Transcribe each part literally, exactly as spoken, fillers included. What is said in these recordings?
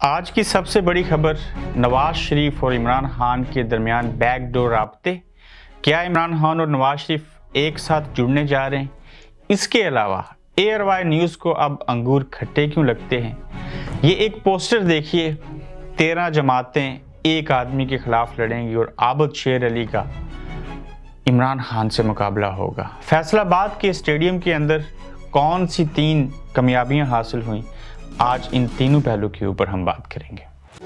आज की सबसे बड़ी खबर, नवाज शरीफ और इमरान खान के दरमियान बैकडोर राब्ते। क्या इमरान खान और नवाज शरीफ एक साथ जुड़ने जा रहे हैं? इसके अलावा एयरवाई न्यूज़ को अब अंगूर खट्टे क्यों लगते हैं? ये एक पोस्टर देखिए, तेरह जमातें एक आदमी के खिलाफ लड़ेंगी और आबद शेर अली का इमरान खान से मुकाबला होगा। फैसलाबाद के स्टेडियम के अंदर कौन सी तीन कामयाबियां हासिल हुई, आज इन तीनों पहलू के ऊपर हम बात करेंगे।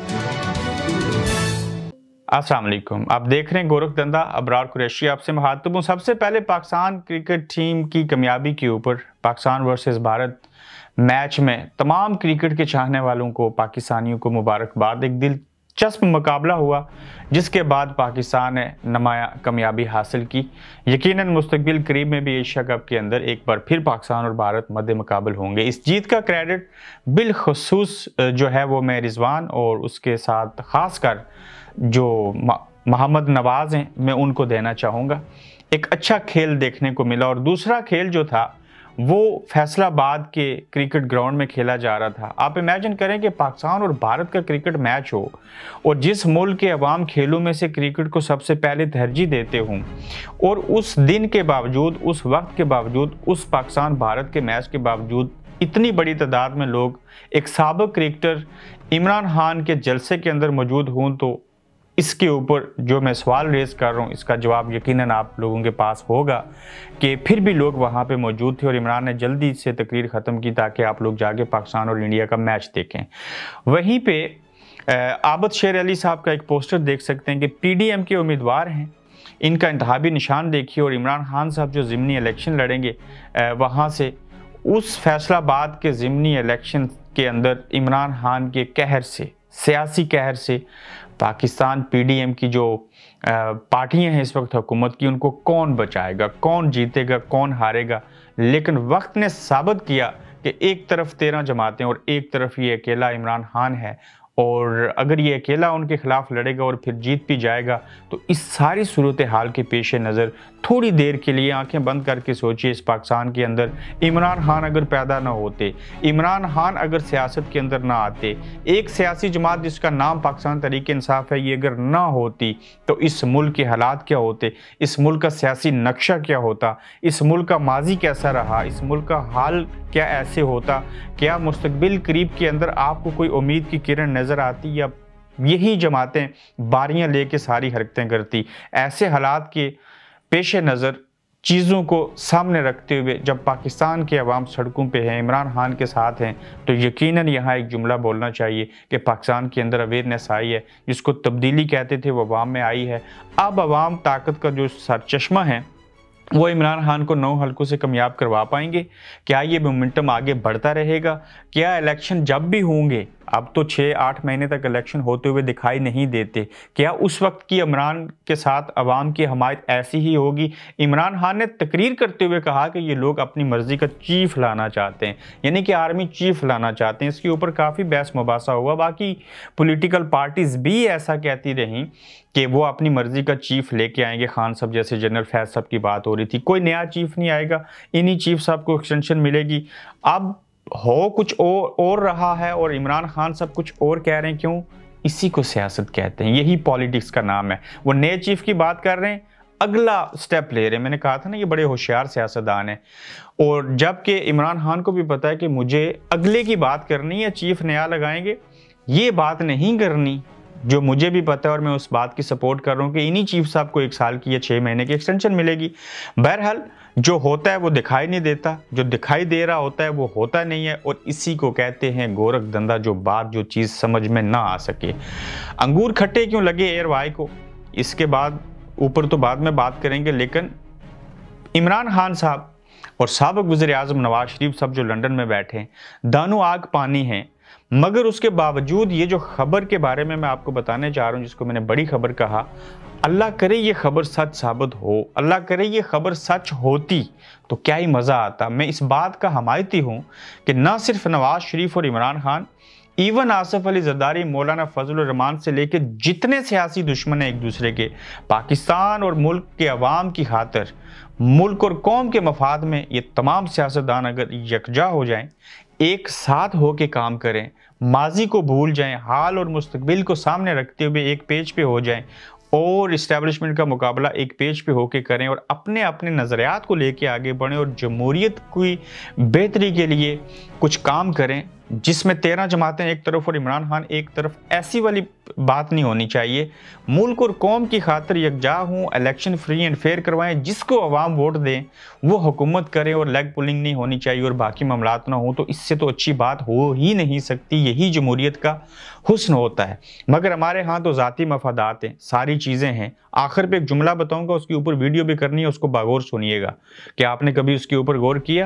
अस्सलाम वालेकुम, आप देख रहे हैं गोरखधंधा, अबरार कुरैशी आपसे मुखातिब हूं। सबसे पहले पाकिस्तान क्रिकेट टीम की कामयाबी के ऊपर, पाकिस्तान वर्सेस भारत मैच में तमाम क्रिकेट के चाहने वालों को, पाकिस्तानियों को मुबारकबाद। एक दिलचस्प मुकाबला हुआ जिसके बाद पाकिस्तान ने नुमाया कामयाबी हासिल की। यकीनन मुस्तकबिल करीब में भी एशिया कप के अंदर एक बार फिर पाकिस्तान और भारत मद्दे मुकाबल होंगे। इस जीत का क्रेडिट बिलखुसूस जो है वो मैं रिजवान और उसके साथ खासकर जो मोहम्मद नवाज हैं मैं उनको देना चाहूँगा। एक अच्छा खेल देखने को मिला और दूसरा खेल जो था वो फैसलाबाद के क्रिकेट ग्राउंड में खेला जा रहा था। आप इमेजिन करें कि पाकिस्तान और भारत का क्रिकेट मैच हो और जिस मुल्क के अवाम खेलों में से क्रिकेट को सबसे पहले तरजीह देते हों, और उस दिन के बावजूद, उस वक्त के बावजूद, उस पाकिस्तान भारत के मैच के बावजूद इतनी बड़ी तादाद में लोग एक साबिक क्रिकेटर इमरान खान के जलसे के अंदर मौजूद हों, तो इसके ऊपर जो मैं सवाल रेज़ कर रहा हूँ इसका जवाब यकीनन आप लोगों के पास होगा कि फिर भी लोग वहाँ पे मौजूद थे और इमरान ने जल्दी से तकरीर ख़त्म की ताकि आप लोग जाके पाकिस्तान और इंडिया का मैच देखें। वहीं पे आबद शेर अली साहब का एक पोस्टर देख सकते हैं कि पीडीएम के उम्मीदवार हैं, इनका इंतखाबी निशान देखिए, और इमरान खान साहब जो ज़िमनी इलेक्शन लड़ेंगे वहाँ से, उस फैसलाबाद के ज़िमनी इलेक्शन के अंदर इमरान खान के कहर से, सियासी कहर से पाकिस्तान पीडीएम की जो पार्टियां हैं इस वक्त हुकूमत की, उनको कौन बचाएगा, कौन जीतेगा, कौन हारेगा। लेकिन वक्त ने साबित किया कि एक तरफ तेरह जमातें और एक तरफ ये अकेला इमरान खान है, और अगर ये अकेला उनके खिलाफ लड़ेगा और फिर जीत भी जाएगा तो इस सारी सूरत हाल के पेश नज़र थोड़ी देर के लिए आंखें बंद करके सोचिए, इस पाकिस्तान के अंदर इमरान खान अगर पैदा ना होते, इमरान खान अगर सियासत के अंदर ना आते, एक सियासी जमात जिसका नाम पाकिस्तान तहरीक-ए-इंसाफ है ये अगर ना होती, तो इस मुल्क के हालात क्या होते, इस मुल्क का सियासी नक्शा क्या होता, इस मुल्क का माजी कैसा रहा, इस मुल्क का हाल क्या ऐसे होता। क्या मुस्तकबिल करीब के अंदर आपको कोई उम्मीद की किरण नज़र आती, या यही जमातें बारियां लेके सारी हरकतें करती? ऐसे हालात के पेश नज़र, चीज़ों को सामने रखते हुए जब पाकिस्तान के अवाम सड़कों पे हैं, इमरान खान के साथ हैं, तो यकीनन यहाँ एक जुमला बोलना चाहिए कि पाकिस्तान के अंदर अवेयरनेस आई है, जिसको तब्दीली कहते थे वो अवाम में आई है। अब अवाम ताकत का जो सरचश्मा है वो इमरान खान को नौ हल्कों से कामयाब करवा पाएंगे। क्या ये मोमेंटम आगे बढ़ता रहेगा? क्या इलेक्शन जब भी होंगे, अब तो छः आठ महीने तक इलेक्शन होते हुए दिखाई नहीं देते, क्या उस वक्त की इमरान के साथ अवाम की हमायत ऐसी ही होगी? इमरान खान ने तकरीर करते हुए कहा कि ये लोग अपनी मर्ज़ी का चीफ लाना चाहते हैं, यानी कि आर्मी चीफ लाना चाहते हैं। इसके ऊपर काफ़ी बहस मुबासा हुआ, बाकी पॉलिटिकल पार्टीज़ भी ऐसा कहती रहीं कि वो अपनी मर्ज़ी का चीफ लेके आएंगे। खान साहब जैसे जनरल फैज़ साहब की बात हो रही थी, कोई नया चीफ नहीं आएगा, इन्हीं चीफ साहब को एक्सटेंशन मिलेगी। अब हो कुछ और और रहा है और इमरान खान साहब कुछ और कह रहे हैं, क्यों? इसी को सियासत कहते हैं, यही पॉलिटिक्स का नाम है। वो नए चीफ की बात कर रहे हैं, अगला स्टेप ले रहे हैं। मैंने कहा था ना ये बड़े होशियार सियासतदान हैं, और जबकि इमरान खान को भी पता है कि मुझे अगले की बात करनी है, चीफ नया लगाएंगे, ये बात नहीं करनी जो मुझे भी पता है, और मैं उस बात की सपोर्ट कर रहा हूँ कि इन्हीं चीफ साहब को एक साल की या छः महीने की एक्सटेंशन मिलेगी। बहरहाल जो होता है वो दिखाई नहीं देता, जो दिखाई दे रहा होता है वो होता नहीं है, और इसी को कहते हैं गोरखधंधा, जो बात, जो चीज़ समझ में ना आ सके। अंगूर खट्टे क्यों लगे एयरवाई को, इसके बाद ऊपर तो बाद में बात करेंगे, लेकिन इमरान खान साहब और साबिक वज़ीर आज़म नवाज शरीफ साहब जो लंदन में बैठे हैं, दानों आग पानी हैं। मगर उसके बावजूद ये जो खबर के बारे में मैं आपको बताने जा रहा हूँ, जिसको मैंने बड़ी खबर कहा, अल्लाह करे ये खबर सच साबित हो, अल्लाह करे ये खबर सच होती तो क्या ही मज़ा आता। मैं इस बात का हमायती हूँ कि ना सिर्फ नवाज शरीफ और इमरान खान, इवन आसिफ अली जरदारी, मौलाना फजलुर रहमान से लेकर जितने सियासी दुश्मन हैं एक दूसरे के, पाकिस्तान और मुल्क के अवाम की खातिर, मुल्क और कौम के मफाद में, ये तमाम सियासतदान अगर यकजा हो जाएं, एक साथ होके काम करें, माजी को भूल जाएं, हाल और मुस्तकबिल को सामने रखते हुए एक पेज पे हो जाएं और इस्टेब्लिशमेंट का मुकाबला एक पेज पे होके करें और अपने अपने नज़रियात को लेके आगे बढ़ें और जमहूरियत की बेहतरी के लिए कुछ काम करें, जिसमें तेरह जमातें एक तरफ और इमरान खान एक तरफ। ऐसी वाली बात नहीं होनी चाहिए। मुल्क और कौम की खातिर यकजा हूँ, इलेक्शन फ्री एंड फेयर करवाएं, जिसको अवाम वोट दें वो हुकूमत करें और लेग पुलिंग नहीं होनी चाहिए और बाकी मामलात ना हो। तो इससे तो अच्छी बात हो ही नहीं सकती। यही जमहूरियत का हुस्न होता है। मगर हमारे यहाँ तो ज़ाती मफादात हैं, सारी चीज़ें हैं। आखिर पे एक जुमला बताऊँगा, उसके ऊपर वीडियो भी करनी है, उसको बागौर सुनिएगा कि आपने कभी उसके ऊपर गौर किया।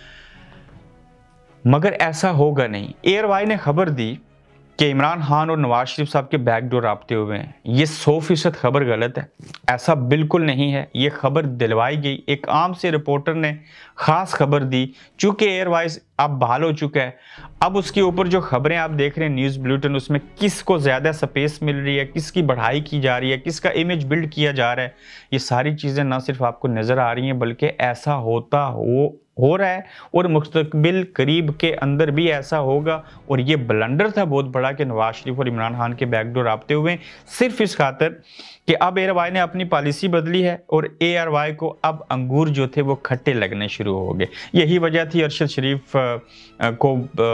मगर ऐसा होगा नहीं। एयरवाई ने खबर दी कि इमरान खान और नवाज शरीफ साहब के बैकडोर राब्ते हुए हैं। ये सौ फीसद खबर गलत है, ऐसा बिल्कुल नहीं है। ये खबर दिलवाई गई, एक आम से रिपोर्टर ने ख़ास खबर दी। चूँकि एयरवाइज अब बहाल हो चुका है, अब उसके ऊपर जो खबरें आप देख रहे हैं न्यूज़ बुलेटिन, उसमें किसको ज़्यादा स्पेस मिल रही है, किसकी बढ़ाई की जा रही है, किसका इमेज बिल्ड किया जा रहा है, ये सारी चीज़ें ना सिर्फ आपको नज़र आ रही हैं बल्कि ऐसा होता हो हो रहा है और मुस्तकबिल करीब के अंदर भी ऐसा होगा। और ये ब्लंडर था बहुत बड़ा कि नवाज शरीफ और इमरान खान के बैकडोर आपते हुए, सिर्फ इस खातर कि अब एयरवाई ने अपनी पॉलिसी बदली है और एयरवाई को अब अंगूर जो थे वो खट्टे लगने शुरू हो गए। यही वजह थी अरशद शरीफ को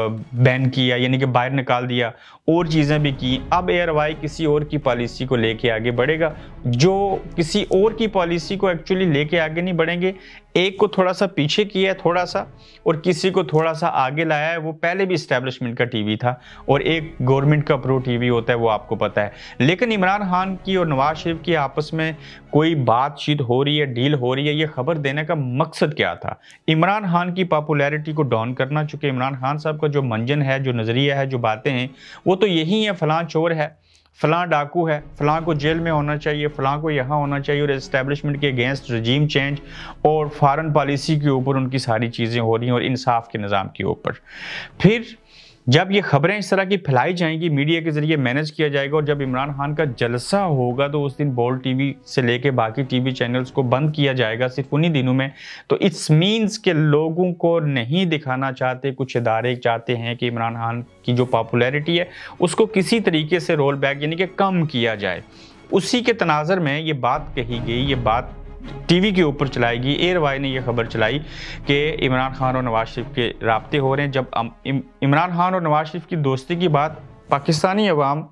बैन किया, यानी कि बाहर निकाल दिया, और चीज़ें भी की। अब एयरवाई किसी और की पॉलिसी को लेके आगे बढ़ेगा, जो किसी और की पॉलिसी को एक्चुअली लेके आगे नहीं बढ़ेंगे। एक को थोड़ा सा पीछे किया है थोड़ा सा, और किसी को थोड़ा सा आगे लाया है। वो पहले भी इस्टेब्लिशमेंट का टीवी था और एक गवर्नमेंट का प्रो टीवी होता है, वो आपको पता है। लेकिन इमरान खान की और नवाज शरीफ की आपस में कोई बातचीत हो रही है, डील हो रही है, ये खबर देने का मकसद क्या था? इमरान खान की पॉपुलैरिटी को डाउन करना। चूँकि इमरान खान साहब का जो मंजन है, जो नज़रिया है, जो बातें हैं, वो तो यही है, फलां चोर है, फलां डाकू है, फलां को जेल में होना चाहिए, फलां को यहाँ होना चाहिए, और एस्टेब्लिशमेंट के अगेंस्ट रजीम चेंज और फॉरेन पॉलिसी के ऊपर उनकी सारी चीज़ें हो रही हैं और इंसाफ के निज़ाम के ऊपर। फिर जब ये खबरें इस तरह की फैलाई जाएंगी, मीडिया के ज़रिए मैनेज किया जाएगा, और जब इमरान खान का जलसा होगा तो उस दिन बोल्ड टीवी से लेके बाकी टीवी चैनल्स को बंद किया जाएगा सिर्फ उन्हीं दिनों में। तो इट्स मीन्स के लोगों को नहीं दिखाना चाहते, कुछ इदारे चाहते हैं कि इमरान खान की जो पॉपुलैरिटी है उसको किसी तरीके से रोल बैक यानी कि कम किया जाए। उसी के तनाज़र में ये बात कही गई, ये बात टीवी के ऊपर चलाएगी। एयरवाई ने यह खबर चलाई कि इमरान खान और नवाज शरीफ के राब्ते हो रहे हैं। जब इमरान खान और नवाज शरीफ की दोस्ती की बात पाकिस्तानी अवाम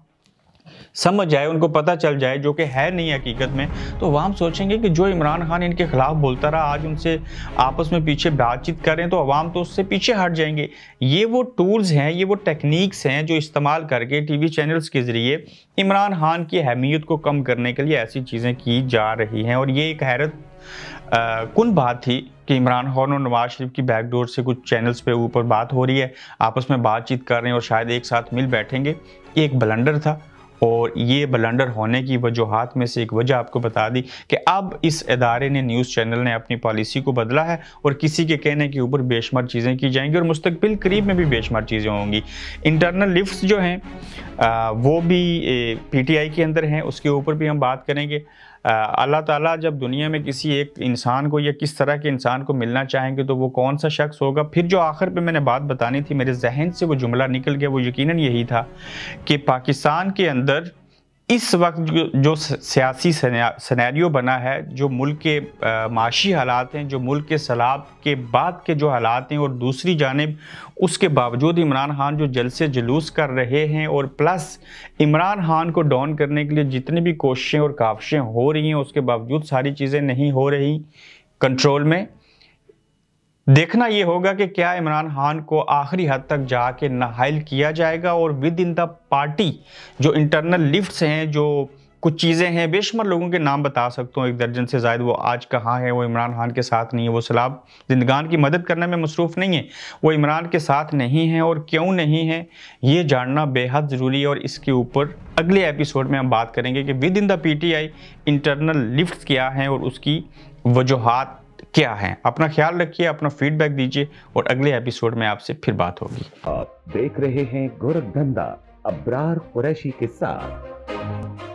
समझ जाए, उनको पता चल जाए, जो कि है नहीं हकीकत में, तो अवाम सोचेंगे कि जो इमरान खान इनके खिलाफ बोलता रहा, आज उनसे आपस में पीछे बातचीत करें तो अवाम तो उससे पीछे हट जाएंगे। ये वो टूल्स हैं, ये वो टेक्निक्स हैं जो इस्तेमाल करके टीवी चैनल्स के ज़रिए इमरान खान की अहमियत को कम करने के लिए ऐसी चीज़ें की जा रही हैं। और ये एक हैरत कुन बात थी कि इमरान खान और नवाज शरीफ की बैकडोर से कुछ चैनल्स पे ऊपर बात हो रही है, आपस में बातचीत कर रहे हैं और शायद एक साथ मिल बैठेंगे। एक ब्लंडर था, और ये ब्लंडर होने की वजूहात में से एक वजह आपको बता दी कि अब इस इदारे ने, न्यूज़ चैनल ने अपनी पॉलिसी को बदला है और किसी के कहने के ऊपर बेशुमार चीज़ें की जाएंगी और मुस्तकबिल करीब में भी बेशुमार चीज़ें होंगी। इंटरनल लिफ्ट्स जो हैं आ, वो भी पीटीआई के अंदर हैं, उसके ऊपर भी हम बात करेंगे। अल्लाह ताला जब दुनिया में किसी एक इंसान को या किस तरह के इंसान को मिलना चाहेंगे तो वो कौन सा शख्स होगा। फिर जो आखिर पे मैंने बात बतानी थी, मेरे जहन से वो जुमला निकल गया, वो यकीनन यही था कि पाकिस्तान के अंदर इस वक्त जो, जो सियासी सिनेरियो बना है, जो मुल्क के माशी हालात हैं, जो मुल्क के सैलाब के बाद के जो हालात हैं, और दूसरी जानिब उसके बावजूद इमरान खान जो जलसे जुलूस कर रहे हैं, और प्लस इमरान खान को डाउन करने के लिए जितनी भी कोशिशें और काविशें हो रही हैं, उसके बावजूद सारी चीज़ें नहीं हो रही कंट्रोल में। देखना ये होगा कि क्या इमरान खान को आखिरी हद तक जाके नाहल किया जाएगा, और विद इन द पार्टी जो इंटरनल लिफ्ट्स हैं, जो कुछ चीज़ें हैं, बेशुमार लोगों के नाम बता सकता हूँ, एक दर्जन से ज़ायद, वो आज कहाँ है, वो इमरान खान के साथ नहीं है, वो सैलाब जिंदगान की मदद करने में मसरूफ़ नहीं है, वो इमरान के साथ नहीं है, और क्यों नहीं है ये जानना बेहद ज़रूरी है। और इसके ऊपर अगले एपिसोड में हम बात करेंगे कि within the P T I internal rifts क्या हैं और उसकी वजूहात क्या हैं। अपना ख्याल रखिए, अपना फीडबैक दीजिए, और अगले एपिसोड में आपसे फिर बात होगी। आप देख रहे हैं गोरखधंधा अब्रार कुरैशी के साथ।